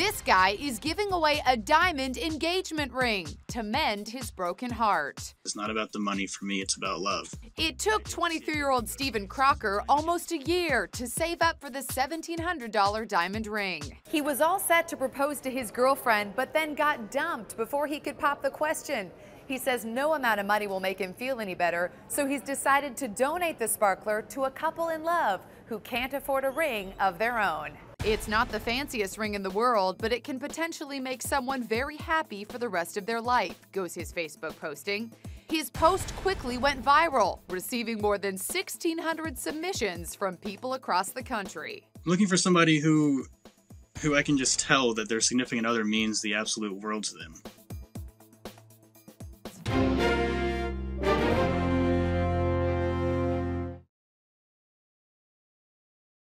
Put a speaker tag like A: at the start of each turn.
A: This guy is giving away a diamond engagement ring to mend his broken heart.
B: It's not about the money for me, it's about love.
A: It took 23-year-old Stephen Crocker almost a year to save up for the $1,700 diamond ring. He was all set to propose to his girlfriend, but then got dumped before he could pop the question. He says no amount of money will make him feel any better, so he's decided to donate the sparkler to a couple in love who can't afford a ring of their own. It's not the fanciest ring in the world, but it can potentially make someone very happy for the rest of their life, goes his Facebook posting. His post quickly went viral, receiving more than 1,600 submissions from people across the country.
B: I'm looking for somebody who I can just tell that their significant other means the absolute world to them.